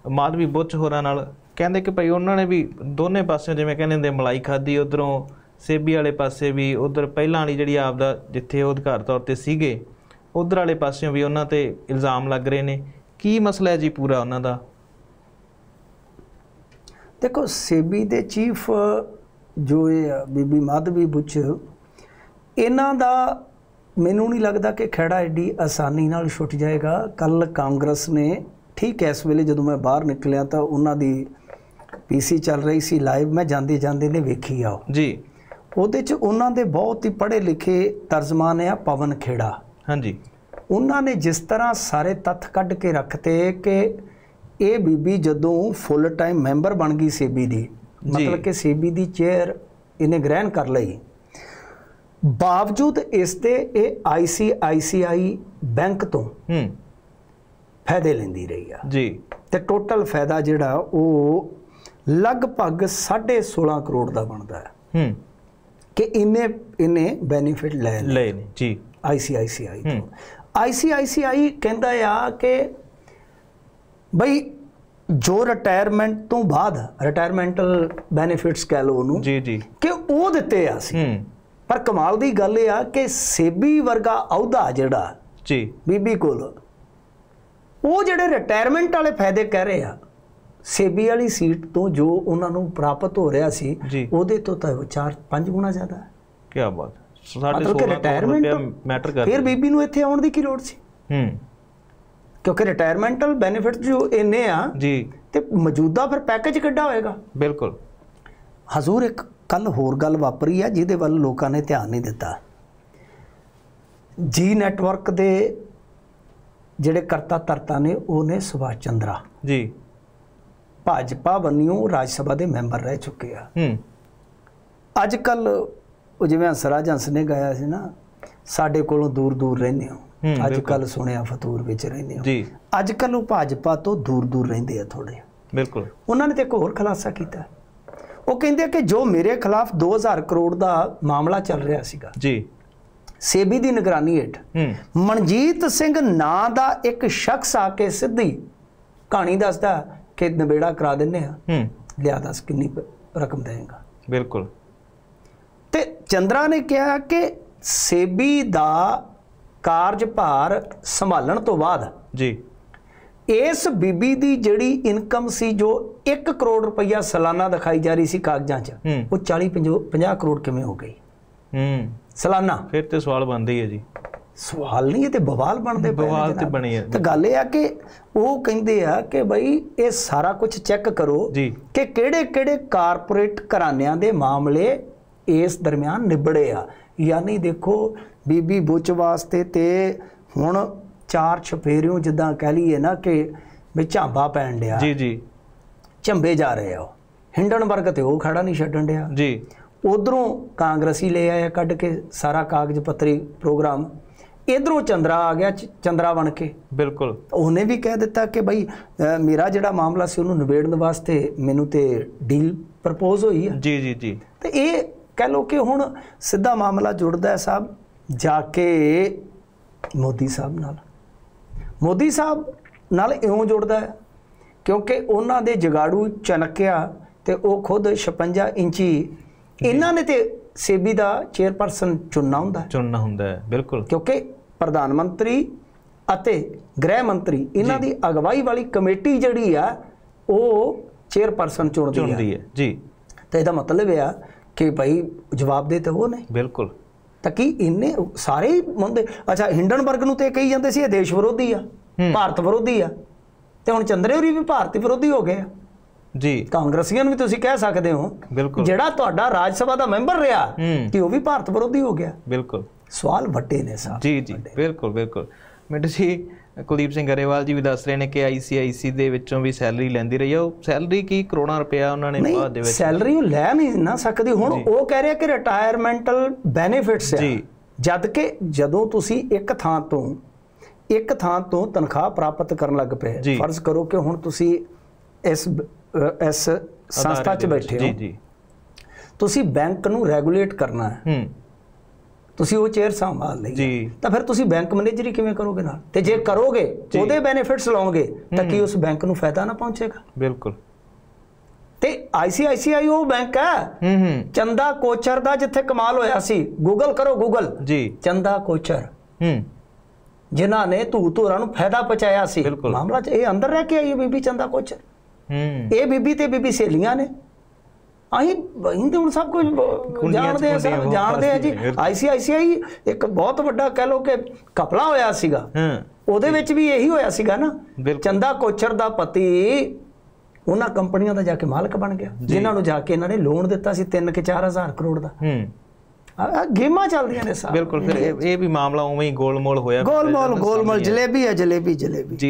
ਮਾਧਵੀ ਬੁੱਚ ਹੋਰਾਂ ਨਾਲ, ਕਹਿੰਦੇ ਕਿ ਭਾਈ ਉਹਨਾਂ ਨੇ ਵੀ ਦੋਨੇ ਪਾਸਿਓਂ ਜਿਵੇਂ ਕਹਿੰਦੇ ਹੁੰਦੇ ਮਲਾਈ ਖਾਧੀ, ਉੱਧਰੋਂ ਸੇਬੀ ਵਾਲੇ ਪਾਸੇ ਵੀ, ਉੱਧਰ ਪਹਿਲਾਂ ਵਾਲੀ ਜਿਹੜੀ ਆਪਦਾ ਜਿੱਥੇ ਉਹ ਅਧਿਕਾਰ ਤੌਰ 'ਤੇ ਸੀਗੇ ਉੱਧਰ ਵਾਲੇ ਪਾਸਿਓਂ ਵੀ ਉਹਨਾਂ 'ਤੇ ਇਲਜ਼ਾਮ ਲੱਗ ਰਹੇ ਨੇ। ਕੀ ਮਸਲਾ ਹੈ ਜੀ ਪੂਰਾ ਉਹਨਾਂ ਦਾ? ਦੇਖੋ, ਸੇਬੀ ਦੇ ਚੀਫ ਜੋ ਇਹ ਬੀਬੀ ਮਾਧਵੀ ਬੁੱਚ, ਇਹਨਾਂ ਦਾ ਮੈਨੂੰ ਨਹੀਂ ਲੱਗਦਾ ਕਿ ਖਹਿੜਾ ਐਡੀ ਆਸਾਨੀ ਨਾਲ ਛੁੱਟ ਜਾਏਗਾ। ਕੱਲ ਕਾਂਗਰਸ ਨੇ, ਠੀਕ ਇਸ ਵੇਲੇ ਜਦੋਂ ਮੈਂ ਬਾਹਰ ਨਿਕਲਿਆ ਤਾਂ ਉਹਨਾਂ ਦੀ ਪੀਸੀ ਚੱਲ ਰਹੀ ਸੀ ਲਾਈਵ, ਮੈਂ ਜਾਂਦੇ ਜਾਂਦੇ ਨੇ ਵੇਖੀ ਆ ਜੀ। ਉਹਦੇ 'ਚ ਉਹਨਾਂ ਦੇ ਬਹੁਤ ਹੀ ਪੜ੍ਹੇ ਲਿਖੇ ਤਰਜਮਾਨ ਆ ਪਵਨ ਖੇੜਾ। ਹਾਂਜੀ। ਉਹਨਾਂ ਨੇ ਜਿਸ ਤਰ੍ਹਾਂ ਸਾਰੇ ਤੱਥ ਕੱਢ ਕੇ ਰੱਖਤੇ ਕਿ ਇਹ ਬੀਬੀ ਜਦੋਂ ਫੁੱਲ ਟਾਈਮ ਮੈਂਬਰ ਬਣ ਗਈ ਸੇਬੀ ਦੀ, ਮਤਲਬ ਕਿ ਸੇਬੀ ਦੀ ਚੇਅਰ ਇਹਨੇ ਗ੍ਰਹਿਣ ਕਰ ਲਈ, ਬਾਵਜੂਦ ਇਸ ਦੇ ਇਹ ICICI ਬੈਂਕ ਤੋਂ ਫਾਇਦੇ ਲੈਂਦੀ ਰਹੀ ਆ ਜੀ। ਤੇ ਟੋਟਲ ਫਾਇਦਾ ਜਿਹੜਾ ਉਹ ਲਗਭਗ 16.5 ਕਰੋੜ ਦਾ ਬਣਦਾ ਹੈ ਕਿ ਇਹਨੇ ਬੈਨੀਫਿਟ ਲੈ ਲਏ ਨੇ ਜੀ ICICI ਤੋਂ। ICICI ਕਹਿੰਦਾ ਆ ਕਿ ਬਈ ਜੋ ਰਿਟਾਇਰਮੈਂਟ ਤੋਂ ਬਾਅਦ ਰਿਟਾਇਰਮੈਂਟਲ ਬੈਨੀਫਿਟਸ ਕਹਿ ਲਓ ਉਹਨੂੰ ਜੀ ਜੀ, ਕਿ ਉਹ ਦਿੱਤੇ ਆ ਸੀ। ਪਰ ਕਮਾਲ ਦੀ ਗੱਲ ਇਹ ਆ ਕਿ ਸੇਬੀ ਵਰਗਾ ਅਹੁਦਾ ਜਿਹੜਾ ਜੀ ਬੀਬੀ ਕੋਲ, ਉਹ ਜਿਹੜੇ ਰਿਟਾਇਰਮੈਂਟ ਵਾਲੇ ਫਾਇਦੇ ਕਹਿ ਰਹੇ ਆ, ਸੇਬੀ ਵਾਲੀ ਸੀਟ ਤੋਂ ਜੋ ਉਹਨਾਂ ਨੂੰ ਪ੍ਰਾਪਤ ਹੋ ਰਿਹਾ ਸੀ ਉਹਦੇ ਤੋਂ ਤਾਂ 4-5 ਗੁਣਾ ਜ਼ਿਆਦਾ ਹੈ। ਕੀ ਬਾਤ ਹੈ। ਮਤਲਬ ਕਿ ਰਿਟਾਇਰਮੈਂਟ ਮੈਟਰ ਕਰਦਾ। ਫਿਰ ਬੀਬੀ ਨੂੰ ਇੱਥੇ ਆਉਣ ਦੀ ਕੀ ਲੋੜ ਸੀ? ਕਿਉਂਕਿ ਰਿਟਾਇਰਮੈਂਟਲ ਬੈਨੀਫਿਟ ਜੋ ਇੰਨੇ ਆ ਜੀ, ਤੇ ਮੌਜੂਦਾ ਫਿਰ ਪੈਕੇਜ ਕਿੱਡਾ ਹੋਏਗਾ? ਬਿਲਕੁਲ। ਹਜ਼ੂਰ, ਇੱਕ ਕੱਲ ਹੋਰ ਗੱਲ ਵਾਪਰੀ ਆ ਜਿਹਦੇ ਵੱਲ ਲੋਕਾਂ ਨੇ ਧਿਆਨ ਨਹੀਂ ਦਿੱਤਾ। ਜੀ ਨੈਟਵਰਕ ਦੇ ਜਿਹੜੇ ਕਰਤਾ ਧਰਤਾ ਨੇ ਉਹ ਨੇ ਸੁਭਾਸ਼ ਚੰਦਰਾ ਜੀ, ਭਾਜਪਾ ਬੰਨਿਓ ਰਾਜ ਸਭਾ ਦੇ ਮੈਂਬਰ ਰਹਿ ਚੁੱਕੇ ਆ। ਅੱਜ ਕੱਲ ਉਹ ਜਿਵੇਂ ਹੰਸਰਾਜ ਹੰਸ ਨੇ ਗਾਇਆ ਸੀ ਨਾ, ਸਾਡੇ ਕੋਲੋਂ ਦੂਰ ਦੂਰ ਰਹਿੰਦੇ ਹੋ, ਅੱਜ ਕੱਲ ਸੁਣਿਆ ਫਤੂਰ ਵਿੱਚ ਰਹਿੰਦੇ ਹੋ ਜੀ। ਅੱਜ ਕੱਲ ਉਹ ਭਾਜਪਾ ਤੋਂ ਦੂਰ ਦੂਰ ਰਹਿੰਦੇ ਆ ਥੋੜੇ। ਬਿਲਕੁਲ। ਉਹਨਾਂ ਨੇ ਤੇ ਇੱਕ ਹੋਰ ਖੁਲਾਸਾ ਕੀਤਾ। ਉਹ ਕਹਿੰਦੇ ਕਿ ਜੋ ਮੇਰੇ ਖਿਲਾਫ 2000 ਕਰੋੜ ਦਾ ਮਾਮਲਾ ਚੱਲ ਰਿਹਾ ਸੀਗਾ ਜੀ, ਸੇਬੀ ਦੀ ਨਿਗਰਾਨੀ ਹੇਠ ਮਨਜੀਤ ਸਿੰਘ ਨਾਂ ਦਾ ਇੱਕ ਸ਼ਖਸ ਆ ਕੇ ਸਿੱਧੀ ਕਹਾਣੀ ਦੱਸਦਾ ਕਿ ਨਿਬੇੜਾ ਕਰਾ ਦਿੰਦੇ ਆ, ਲਿਆ ਦੱਸ ਕਿੰਨੀ ਰਕਮ ਦੇਵੇਗਾ। ਬਿਲਕੁਲ। ਤੇ ਚੰਦਰਾ ਨੇ ਕਿਹਾ ਕਿ ਸੇਬੀ ਦਾ ਕਾਰਜਭਾਰ ਸੰਭਾਲਣ ਤੋਂ ਬਾਅਦ ਜੀ ਇਸ ਬੀਬੀ ਦੀ ਜਿਹੜੀ ਇਨਕਮ ਸੀ ਜੋ 1 ਕਰੋੜ ਰੁਪਈਆ ਸਾਲਾਨਾ ਦਿਖਾਈ ਜਾ ਰਹੀ ਸੀ ਕਾਗਜ਼ਾਂ 'ਚ, ਉਹ 40-50 ਕਰੋੜ ਕਿਵੇਂ ਹੋ ਗਈ ਸਾਲਾਨਾ? ਫਿਰ ਤੇ ਸਵਾਲ ਬਣਦਾ ਹੀ ਹੈ ਜੀ। ਸਵਾਲ ਨਹੀਂ, ਇਹ ਤੇ ਬਵਾਲ ਬਣਦੇ ਪਏ। ਬਵਾਲ ਤੇ ਬਣੀ ਹੈ। ਤੇ ਗੱਲ ਇਹ ਆ ਕਿ ਉਹ ਕਹਿੰਦੇ ਆ ਕਿ ਬਈ ਇਹ ਸਾਰਾ ਕੁਝ ਚੈੱਕ ਕਰੋ ਕਿ ਕਿਹੜੇ ਕਿਹੜੇ ਕਾਰਪੋਰੇਟ ਘਰਾਣਿਆਂ ਦੇ ਮਾਮਲੇ ਇਸ ਦਰਮਿਆਨ ਨਿਬੜੇ ਆ। ਯਾਨੀ ਦੇਖੋ, ਬੀਬੀ ਬੁੱਚ ਵਾਸਤੇ ਤੇ ਹੁਣ 4 ਛਪੇਰਿਓਂ ਜਿੱਦਾਂ ਕਹਿ ਲਈਏ ਨਾ ਕਿ ਵੀ ਝਾਂਬਾ ਪੈਣ ਡਿਆ ਜੀ ਜੀ, ਝੰਬੇ ਜਾ ਰਹੇ ਆ। ਉਹ ਹਿੰਡਨਬਰਗ ਤੇ ਉਹ ਖੜਾ ਨਹੀਂ ਛੱਡਣ ਡਿਆ ਜੀ। ਉਧਰੋਂ ਕਾਂਗਰਸੀ ਲੈ ਆਇਆ ਕੱਢ ਕੇ ਸਾਰਾ ਕਾਗਜ਼ ਪੱਤਰੀ ਪ੍ਰੋਗਰਾਮ, ਇਧਰੋਂ ਚੰਦਰਾ ਆ ਗਿਆ ਚੰਦਰਾ ਬਣ ਕੇ। ਬਿਲਕੁਲ। ਉਹਨੇ ਵੀ ਕਹਿ ਦਿੱਤਾ ਕਿ ਬਈ ਮੇਰਾ ਜਿਹੜਾ ਮਾਮਲਾ ਸੀ ਉਹਨੂੰ ਨਿਬੇੜਨ ਵਾਸਤੇ ਮੈਨੂੰ ਤੇ ਡੀਲ ਪ੍ਰਪੋਜ਼ ਹੋਈ ਆ ਜੀ ਜੀ ਜੀ। ਤੇ ਇਹ ਕਹਿ ਲਓ ਕਿ ਹੁਣ ਸਿੱਧਾ ਮਾਮਲਾ ਜੁੜਦਾ ਹੈ ਸਾਹਿਬ ਜਾ ਕੇ ਮੋਦੀ ਸਾਹਿਬ ਨਾਲ। ਮੋਦੀ ਸਾਹਿਬ ਨਾਲ ਇਉਂ ਜੁੜਦਾ ਹੈ ਕਿਉਂਕਿ ਉਹਨਾਂ ਦੇ ਜਗਾੜੂ ਚਨਕਿਆ ਤੇ ਉਹ ਖੁਦ 56 ਇੰਚੀ ਇਹਨਾਂ ਨੇ ਤੇ ਸੇਬੀ ਦਾ ਚੇਅਰਪਰਸਨ ਚੁਣਨਾ ਹੁੰਦਾ ਹੈ। ਬਿਲਕੁਲ। ਕਿਉਂਕਿ ਪ੍ਰਧਾਨ ਮੰਤਰੀ ਅਤੇ ਗ੍ਰਹਿ ਮੰਤਰੀ ਇਹਨਾਂ ਦੀ ਅਗਵਾਈ ਵਾਲੀ ਕਮੇਟੀ ਜਿਹੜੀ ਆ ਉਹ ਚੇਅਰਪਰਸਨ ਚੁਣਦੀ ਹੈ ਜੀ। ਤੇ ਇਹਦਾ ਮਤਲਬ ਇਹ ਆ ਕਿ ਭਾਈ ਜਵਾਬ ਦੇ ਤੇ ਉਹ ਨੇ। ਬਿਲਕੁਲ। ਤਾਂ ਕੀ ਇੰਨੇ ਸਾਰੇ ਹੀ ਮੰਨਦੇ? ਅੱਛਾ, ਹਿੰਡਨਬਰਗ ਨੂੰ ਤੇ ਕਹੀ ਜਾਂਦੇ ਸੀ ਇਹ ਦੇਸ਼ ਵਿਰੋਧੀ ਆ, ਭਾਰਤ ਵਿਰੋਧੀ ਆ, ਤੇ ਹੁਣ ਚੰਦਰੇ ਹੋਰੀ ਵੀ ਭਾਰਤੀ ਵਿਰੋਧੀ ਹੋ ਗਏ ਆ ਜੀ। ਕਾਂਗਰਸੀਆਂ ਨੂੰ ਵੀ ਤੁਸੀਂ ਕਹਿ ਸਕਦੇ ਹੋ ਜਿਹੜਾ ਤੁਹਾਡਾ ਰਾਜ ਸਭਾ ਦਾ ਮੈਂਬਰ ਰਿਹਾ ਕਿ ਉਹ ਵੀ ਭਾਰਤ ਵਿਰੋਧੀ ਹੋ ਗਿਆ। ਬਿਲਕੁਲ। ਸਵਾਲ ਵੱਡੇ ਨੇ ਸਾਹਿਬ ਜੀ ਜੀ। ਬਿਲਕੁਲ ਬਿਲਕੁਲ। ਮਿੰਟ ਜੀ, ਕੁਲਦੀਪ ਸਿੰਘ ਗਰੇਵਾਲ ਜੀ ਵੀ ਦੱਸ ਰਹੇ ਨੇ ਕਿ ICICI ਦੇ ਵਿੱਚੋਂ ਵੀ ਸੈਲਰੀ ਲੈਂਦੀ ਰਹੀ ਆ। ਉਹ ਸੈਲਰੀ ਕੀ ਕਰੋੜਾਂ ਰੁਪਇਆ ਉਹਨਾਂ ਨੇ ਬਾਅਦ ਦੇ ਵਿੱਚ ਸੈਲਰੀ ਉਹ ਲੈ ਨਹੀਂ ਨਾ ਸਕਦੀ। ਹੁਣ ਉਹ ਕਹਿ ਰਿਹਾ ਕਿ ਰਿਟਾਇਰਮੈਂਟਲ ਬੈਨੀਫਿਟਸ ਆ, ਜਦ ਕਿ ਜਦੋਂ ਤੁਸੀਂ ਇੱਕ ਥਾਂ ਤੋਂ ਤਨਖਾਹ ਪ੍ਰਾਪਤ ਕਰਨ ਲੱਗ ਪਏ, ਫਰਜ਼ ਕਰੋ ਕਿ ਹੁਣ ਤੁਸੀਂ ਇਸ ਸੰਸਥਾ 'ਚ ਬੈਠੇ ਹੋ, ਤੁਸੀਂ ਬੈਂਕ ਨੂੰ ਰੈਗੂਲੇਟ ਕਰਨਾ ਹੈ, ਤੁਸੀਂ ਉਹ ਚੇਅਰ ਸੰਭਾਲ ਲਈ ਤਾਂ ਫਿਰ ਤੁਸੀਂ ਬੈਂਕ ਮੈਨੇਜਰੀ ਕਿਵੇਂ ਕਰੋਗੇ ਨਾਲ? ਤੇ ਜੇ ਕਰੋਗੇ ਉਹਦੇ ਬੈਨੀਫਿਟਸ ਲਓਗੇ ਤਾਂ ਕੀ ਉਸ ਬੈਂਕ ਨੂੰ ਫਾਇਦਾ ਨਾ ਪਹੁੰਚੇਗਾ? ਬਿਲਕੁਲ। ਤੇ ICICI ਉਹ ਬੈਂਕ ਹੈ ਚੰਦਾ ਕੋਚਰ ਦਾ, ਜਿੱਥੇ ਕਮਾਲ ਹੋਇਆ ਸੀ। ਗੂਗਲ ਕਰੋ, ਗੂਗਲ ਜੀ, ਚੰਦਾ ਕੋਚਰ, ਜਿਨ੍ਹਾਂ ਨੇ ਧੂਰਾਂ ਨੂੰ ਫਾਇਦਾ ਪਹੁੰਚਾਇਆ ਸੀ ਮਾਮਲਾ ਚ। ਇਹ ਅੰਦਰ ਰਹਿ ਕੇ ਆਈ ਬੀਬੀ ਚੰਦਾ ਕੋਚਰ। ਇਹ ਬੀਬੀ ਤੇ ਬੀਬੀ ਸਹੇਲੀਆਂ ਨੇ। ਅਸੀਂ ਹੁਣ ਸਭ ਕੁਝ ਜਾਣਦੇ ਆ ਜੀ। ICICI ਇੱਕ ਬਹੁਤ ਵੱਡਾ ਕਹਿ ਲਓ ਕਿ ਘਪਲਾ ਹੋਇਆ ਸੀਗਾ, ਉਹਦੇ ਵਿੱਚ ਵੀ ਇਹੀ ਹੋਇਆ ਸੀਗਾ ਨਾ। ਚੰਦਾ ਕੋਚਰ ਦਾ ਪਤੀ ਉਹਨਾਂ ਕੰਪਨੀਆਂ ਦਾ ਜਾ ਕੇ ਮਾਲਕ ਬਣ ਗਿਆ, ਜਿਨ੍ਹਾਂ ਨੂੰ ਜਾ ਕੇ ਇਹਨਾਂ ਨੇ ਲੋਨ ਦਿੱਤਾ ਸੀ 3 ਕਿ 4 ਹਜ਼ਾਰ ਕਰੋੜ ਦਾ। ਗੇਮਾਂ ਚੱਲਦੀਆਂ ਨੇ ਸਾਰ। ਬਿਲਕੁਲ। ਫਿਰ ਇਹ ਵੀ ਮਾਮਲਾ ਉਵੇਂ ਹੀ ਗੋਲਮੋਲ ਹੋਇਆ। ਗੋਲਮੋਲ ਜਲੇਬੀ ਹੈ, ਜਲੇਬੀ।